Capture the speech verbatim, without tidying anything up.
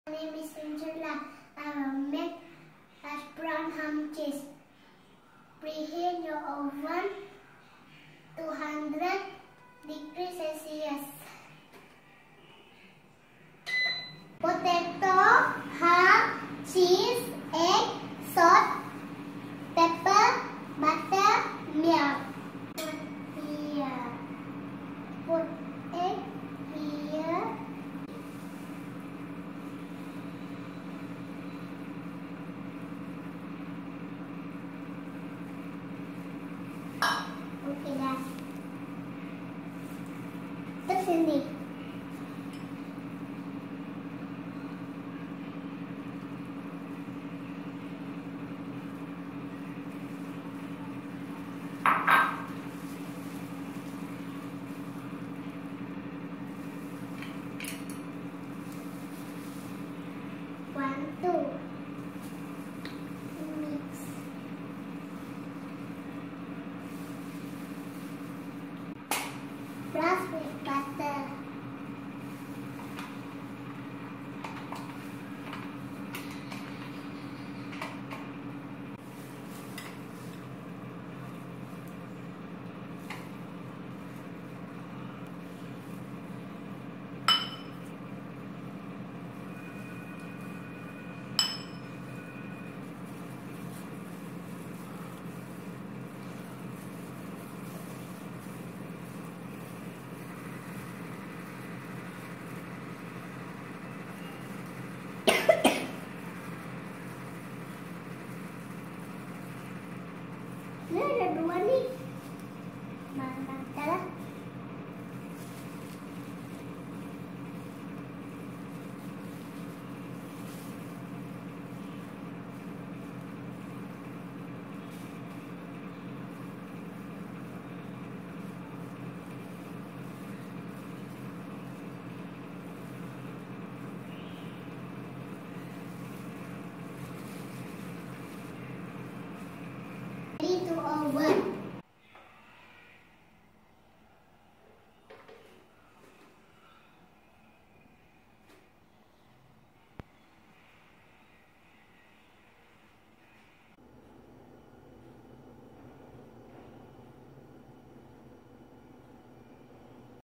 My name is Angela. I will make hash brown ham cheese. Preheat your oven to two hundred degrees Celsius. Potato, ham, cheese, egg, salt, pepper, butter, milk. Put here. Put egg here. Okay dah. Terus sini. One, two. Mix. Brush with butter. Ini ada dua nih. Mantap, dah. Ready to oven.